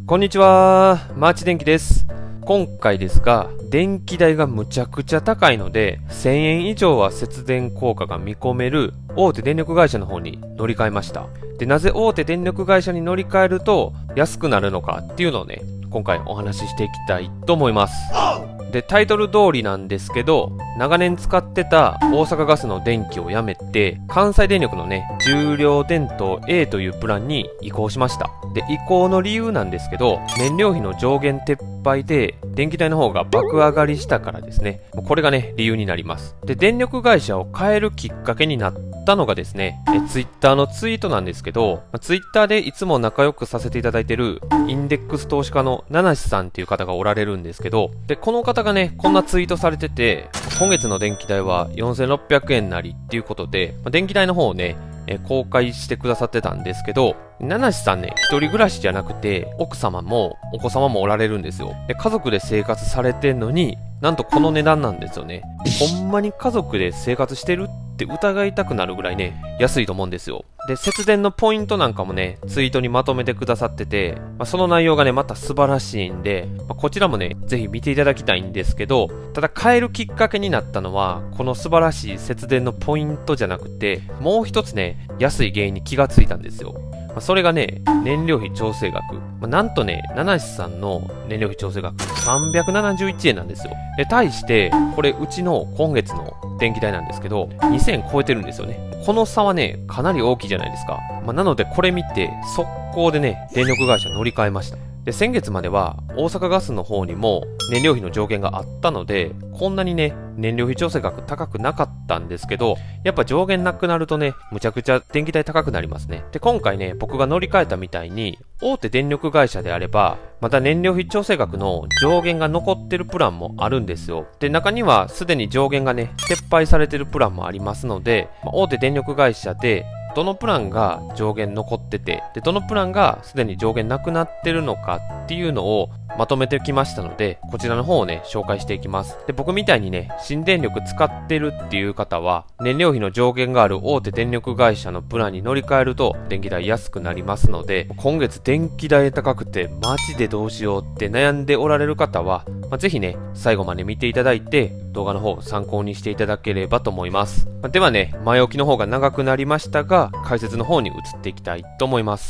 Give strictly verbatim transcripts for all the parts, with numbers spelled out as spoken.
こんにちは、マーチ電機です。今回ですが、電気代がむちゃくちゃ高いので、せんえん以上は節電効果が見込める大手電力会社の方に乗り換えました。で、なぜ大手電力会社に乗り換えると安くなるのかっていうのをね、今回お話ししていきたいと思います。で、タイトル通りなんですけど、長年使ってた大阪ガスの電気をやめて、関西電力のね、重量電灯 A というプランに移行しました。で、移行の理由なんですけど、燃料費の上限撤廃で、電気代の方が爆上がりしたからですね。これがね、理由になります。で、電力会社を変えるきっかけになったのがですね、え、ツイッターのツイートなんですけど、ツイッターでいつも仲良くさせていただいてる、インデックス投資家のナナシさんっていう方がおられるんですけど、で、この方がね、こんなツイートされてて、今月の電気代はよんせんろっぴゃくえんなりっていうことで、電気代の方をね、え公開してくださってたんですけど、ナナシさんね、一人暮らしじゃなくて、奥様もお子様もおられるんですよ。で、家族で生活されてんのに、なんとこの値段なんですよね。ほんまに家族で生活してるって疑いたくなるぐらいね、安いと思うんですよ。で、節電のポイントなんかもね、ツイートにまとめてくださってて、まあ、その内容がね、また素晴らしいんで、まあ、こちらもね、ぜひ見ていただきたいんですけど、ただ変えるきっかけになったのは、この素晴らしい節電のポイントじゃなくて、もう一つね、安い原因に気がついたんですよ。まあ、それがね、燃料費調整額。まあ、なんとね、ナナシさんの燃料費調整額さんびゃくななじゅういちえんなんですよ。で、対して、これうちの今月の電気代なんですけど、にせんえん超えてるんですよね。この差はね、かなり大きいじゃないですか。まあ、なのでこれ見て、速攻でね、電力会社乗り換えました。で、先月までは大阪ガスの方にも燃料費の上限があったので、こんなにね、燃料費調整額高くなかったんですけど、やっぱ上限なくなるとね、むちゃくちゃ電気代高くなりますね。で、今回ね、僕が乗り換えたみたいに、大手電力会社であれば、また燃料費調整額の上限が残ってるプランもあるんですよ。で、中にはすでに上限がね、撤廃されてるプランもありますので、まあ、大手電力会社で、どのプランが上限残ってて、で、どのプランがすでに上限なくなってるのかっていうのをまとめてきましたので、こちらの方をね、紹介していきます。で、僕みたいにね、新電力使ってるっていう方は、燃料費の上限がある大手電力会社のプランに乗り換えると、電気代安くなりますので、今月電気代高くて、マジでどうしようって悩んでおられる方は、まあ、ぜひね、最後まで見ていただいて、動画の方参考にしていただければと思います。まあ、ではね、前置きの方が長くなりましたが、解説の方に移っていきたいと思います。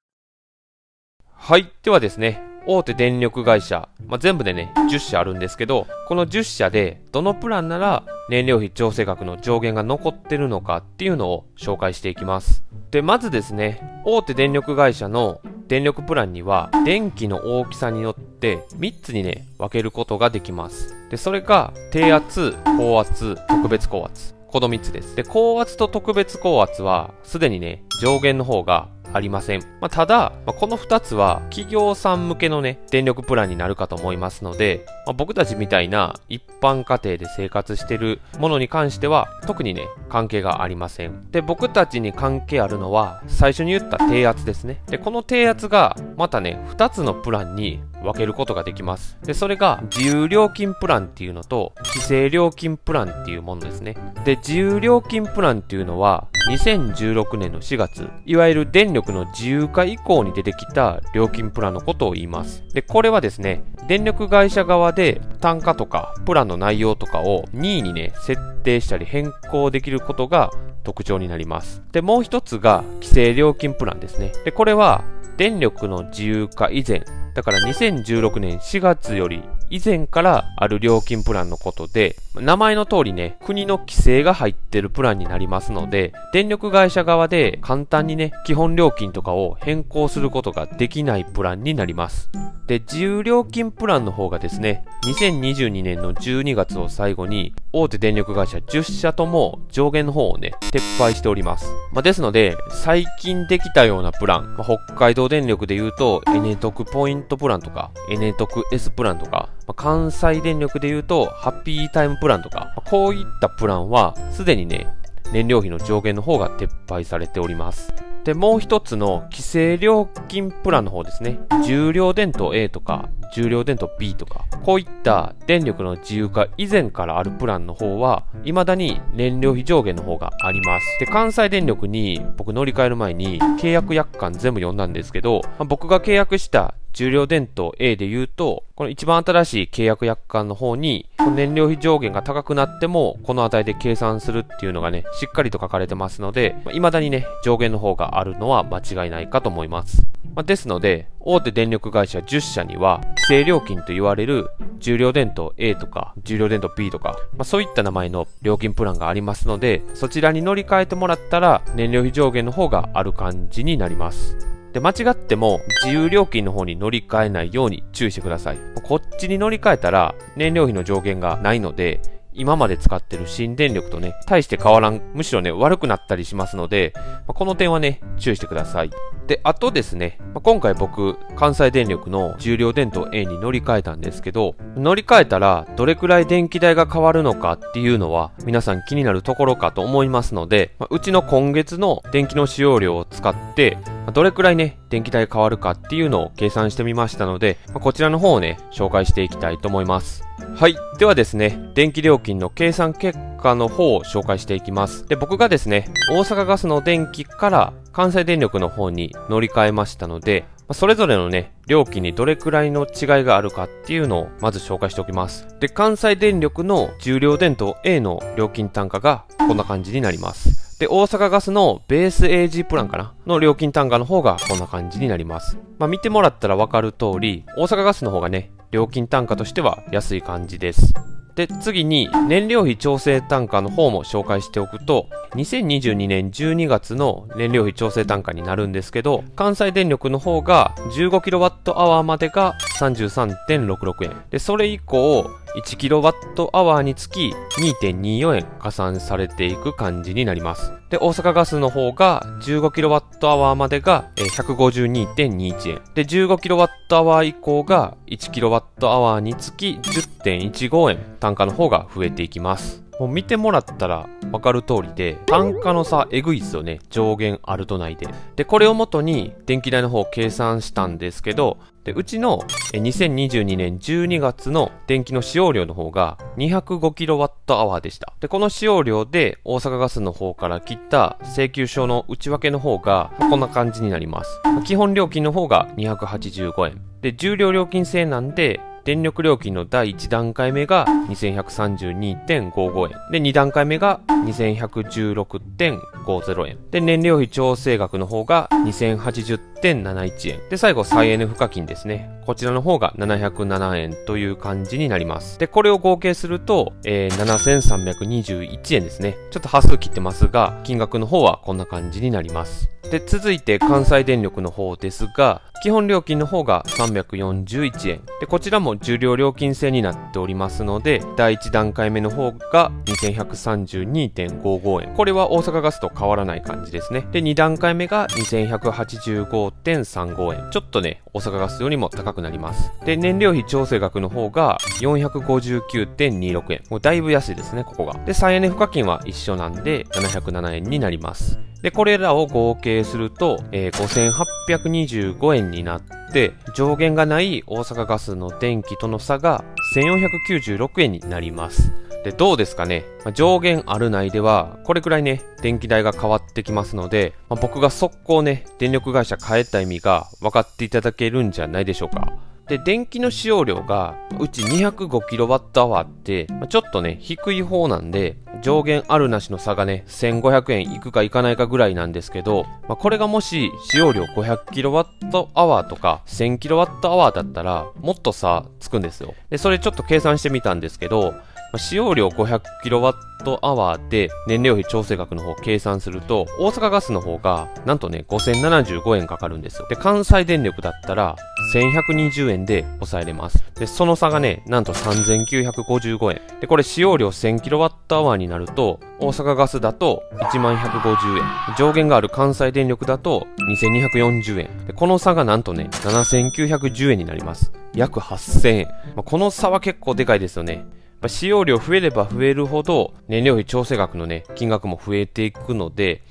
はい。ではですね、大手電力会社、まあ、全部でね、じゅっしゃあるんですけど、このじゅっしゃで、どのプランなら燃料費調整額の上限が残ってるのかっていうのを紹介していきます。で、まずですね、大手電力会社の電力プランには、電気の大きさによってみっつにね、分けることができます。で、それが、低圧、高圧、特別高圧。このみっつです。で、高圧と特別高圧は、すでにね、上限の方がありません。まあ、ただ、まあ、このふたつは企業さん向けのね、電力プランになるかと思いますので、まあ、僕たちみたいな一般家庭で生活してるものに関しては、特にね、関係がありません。で、僕たちに関係あるのは、最初に言った低圧ですね。で、この低圧が、またね、ふたつのプランに分けることができます。で、それが自由料金プランっていうのと規制料金プランっていうものですね。で、自由料金プランっていうのはにせんじゅうろくねんのしがつ、いわゆる電力の自由化以降に出てきた料金プランのことを言います。で、これはですね、電力会社側で単価とかプランの内容とかを任意にね、設定したり変更できることが特徴になります。で、もう一つが規制料金プランですね。で、これは電力の自由化以前、だからにせんじゅうろくねんしがつより以前からある料金プランのことで、名前の通りね、国の規制が入ってるプランになりますので、電力会社側で簡単にね、基本料金とかを変更することができないプランになります。で、自由料金プランの方がですね、にせんにじゅうにねんのじゅうにがつを最後に、大手電力会社じゅっしゃとも上限の方をね、撤廃しております。まあ、ですので、最近できたようなプラン、まあ、北海道電力で言うと、エネトクポイントプランとか、エネトク S プランとか、まあ、関西電力で言うと、ハッピータイムプランとか、まあ、こういったプランは、すでにね、燃料費の上限の方が撤廃されております。で、もう一つの規制料金プランの方ですね。重量電灯 A とか、重量電灯 B とか、こういった電力の自由化以前からあるプランの方は、未だに燃料費上限の方があります。で、関西電力に僕乗り換える前に契約約款全部読んだんですけど、まあ、僕が契約した重量電灯 A で言うと、この一番新しい契約約款の方に、燃料費上限が高くなっても、この値で計算するっていうのがね、しっかりと書かれてますので、未だにね、上限の方があるのは間違いないかと思います。まあ、ですので、大手電力会社じゅっしゃには、規制料金と言われる重量電灯 A とか、重量電灯 B とか、まあ、そういった名前の料金プランがありますので、そちらに乗り換えてもらったら、燃料費上限の方がある感じになります。で、間違っても自由料金の方に乗り換えないように注意してください。こっちに乗り換えたら燃料費の上限がないので、今まで使ってる新電力とね、大して変わらん、むしろね、悪くなったりしますので、この点はね、注意してください。で、あとですね、今回僕、関西電力の重量電灯 A に乗り換えたんですけど、乗り換えたらどれくらい電気代が変わるのかっていうのは皆さん気になるところかと思いますので、うちの今月の電気の使用量を使って、どれくらいね、電気代変わるかっていうのを計算してみましたので、こちらの方をね、紹介していきたいと思います。はい。ではですね、電気料金の計算結果の方を紹介していきます。で、僕がですね、大阪ガスの電気から関西電力の方に乗り換えましたので、それぞれのね、料金にどれくらいの違いがあるかっていうのをまず紹介しておきます。で、関西電力の重量電灯 A の料金単価がこんな感じになります。で、大阪ガスのベース エージー プランかなの料金単価の方がこんな感じになります。まあ見てもらったらわかる通り、大阪ガスの方がね、料金単価としては安い感じです。で、次に燃料費調整単価の方も紹介しておくと、にせんにじゅうにねんじゅうにがつの燃料費調整単価になるんですけど、関西電力の方が じゅうごキロワットアワー までが さんじゅうさんてんろくろくえん。で、それ以降、いちキロワットアワー につき にてんにーよんえん加算されていく感じになります。で、大阪ガスの方が じゅうごキロワットアワー までが ひゃくごじゅうにてんにいちえん。で、じゅうごキロワットアワー 以降が いちキロワットアワー につき じゅってんいちごえん単価の方が増えていきます。もう見てもらったらわかる通りで、単価の差えぐいっすよね。上限あるとないで。で、これをもとに電気代の方を計算したんですけど、で、うちのにせんにじゅうにねんじゅうにがつの電気の使用量の方が にひゃくごキロワットアワー でした。で、この使用量で大阪ガスの方から切った請求書の内訳の方がこんな感じになります。基本料金の方がにひゃくはちじゅうごえん。で、重量料金制なんで、電力料金のだいいち段階目が にせんひゃくさんじゅうにてんごごえん。で、に段階目が にせんひゃくじゅうろくてんごぜろえん。で、燃料費調整額の方が にせんはちじゅってんなないちえん。で、最後、再エネ賦課金ですね。こちらの方がななひゃくななえんという感じになります。で、これを合計すると、えー、ななせんさんびゃくにじゅういちえんですね。ちょっと端数切ってますが、金額の方はこんな感じになります。で、続いて関西電力の方ですが、基本料金の方がさんびゃくよんじゅういちえん。で、こちらも重量料金制になっておりますので、だいいち段階目の方が にせんひゃくさんじゅうにてんごごえん。これは大阪ガスと変わらない感じですね。で、に段階目が にせんひゃくはちじゅうごてんさんごえん。ちょっとね、大阪ガスよりも高くなります。で、燃料費調整額の方が よんひゃくごじゅうきゅうてんにろくえん。もうだいぶ安いですね、ここが。で、再エネ賦課金は一緒なんで、ななひゃくななえんになります。で、これらを合計すると、えー、ごせんはっぴゃくにじゅうごえんになって、上限がない大阪ガスの電気との差がせんよんひゃくきゅうじゅうろくえんになります。で、どうですかね。まあ、上限ある内では、これくらいね、電気代が変わってきますので、まあ、僕が速攻ね、電力会社変えた意味が分かっていただけるんじゃないでしょうか。で、電気の使用量が、うち にひゃくごキロワットアワー って、まあ、ちょっとね、低い方なんで、上限あるなしの差がね、せんごひゃくえんいくかいかないかぐらいなんですけど、まあ、これがもし使用量 ごひゃくキロワットアワー とか せんキロワットアワー だったら、もっと差つくんですよ。で、それちょっと計算してみたんですけど、使用量 ごひゃくキロワットアワー で燃料費調整額の方を計算すると、大阪ガスの方がなんとねごせんななじゅうごえんかかるんですよ。で、関西電力だったらせんひゃくにじゅうえんで抑えれます。で、その差がね、なんとさんぜんきゅうひゃくごじゅうごえん。で、これ使用量 せんキロワットアワー になると、大阪ガスだといちまんひゃくごじゅうえん。上限がある関西電力だとにせんにひゃくよんじゅうえん。で、この差がなんとね、ななせんきゅうひゃくじゅうえんになります。約はっせんえん。まあ、この差は結構でかいですよね。使用量増えれば増えるほど燃料費調整額のね、金額も増えていくので、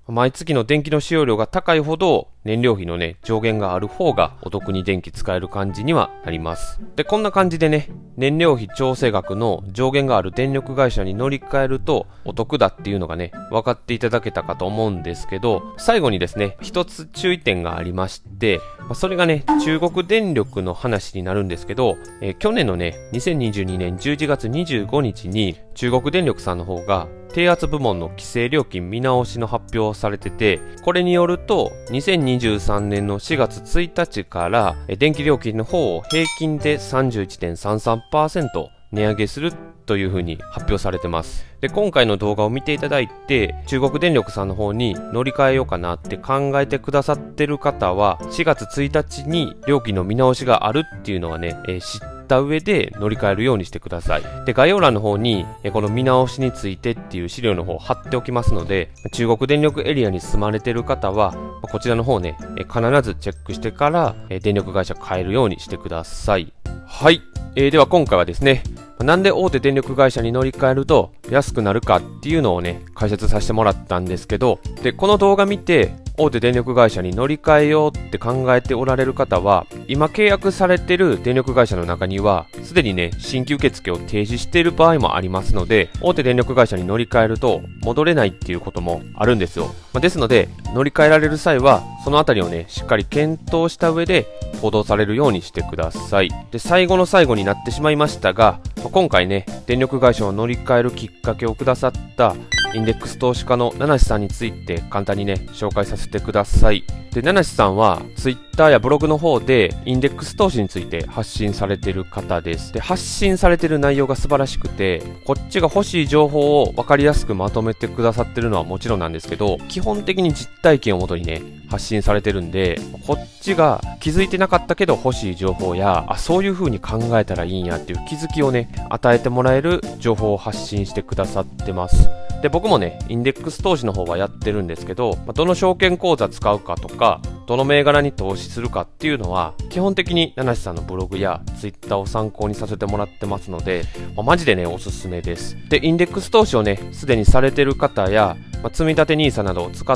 毎月の電気の使用量が高いほど燃料費のね、上限がある方がお得に電気使える感じにはなります。で、こんな感じでね、燃料費調整額の上限がある電力会社に乗り換えるとお得だっていうのがね、分かっていただけたかと思うんですけど、最後にですね、一つ注意点がありまして、それがね、中国電力の話になるんですけど、えー、去年のね、にせんにじゅうにねんじゅういちがつにじゅうごにちに中国電力さんの方が低圧部門の規制料金見直しの発表をされてて、これによるとにせんにじゅうさんねんのしがつついたちから電気料金の方を平均で さんじゅういちてんさんさんパーセント 値上げするというふうに発表されてます。で、今回の動画を見ていただいて中国電力さんの方に乗り換えようかなって考えてくださってる方はしがつついたちに料金の見直しがあるっていうのはね、えー、知った上で乗り換えるようにしてください。で、概要欄の方にえー、この見直しについてっていう資料の方を貼っておきますので、中国電力エリアに住まれてる方はこちらの方ね、えー、必ずチェックしてから、えー、電力会社変えるようにしてください。はい、えー、では今回はですね、なんで大手電力会社に乗り換えると安くなるかっていうのをね、解説させてもらったんですけど、で、この動画見て大手電力会社に乗り換えようって考えておられる方は、今契約されてる電力会社の中にはすでにね、新規受付を停止している場合もありますので、大手電力会社に乗り換えると戻れないっていうこともあるんですよ。まあ、ですので乗り換えられる際はそのあたりをね、しっかり検討した上で行動されるようにしてください。で、最後の最後になってしまいましたが、今回ね、電力会社を乗り換えるきっかけをくださったインデックス投資家の七志さんについて簡単にね、紹介させてください。で、七志さんはツイッターやブログの方でインデックス投資について発信されている方です。で、発信されている内容が素晴らしくて、こっちが欲しい情報を分かりやすくまとめてくださってるのはもちろんなんですけど、基本的に実体験をもとにね、発信されてるんで、こっちが気づいてなかったけど欲しい情報や、あ、そういう風に考えたらいいんやっていう気づきをね、与えてもらえる情報を発信してくださってます。で、僕もね、インデックス投資の方はやってるんですけど、どの証券口座使うかとか、どの銘柄に投資するかっていうのは、基本的に七志さんのブログやツイッターを参考にさせてもらってますので、まあ、マジでね、おすすめです。で、インデックス投資をね、すでにされてる方や、まあ、積み立てニーサなどを使って、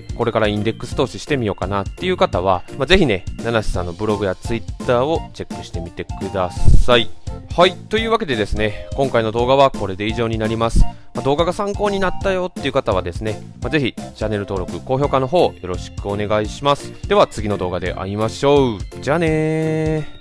これからインデックス投資してみようかなっていう方は、まあ、ぜひね、七志さんのブログやツイッターをチェックしてみてください。はい、というわけでですね、今回の動画はこれで以上になります。まあ、動画が参考になったよっていう方はですね、まあ、ぜひチャンネル登録、高評価の方よろしくお願いします。では次の動画で会いましょう。じゃあねー。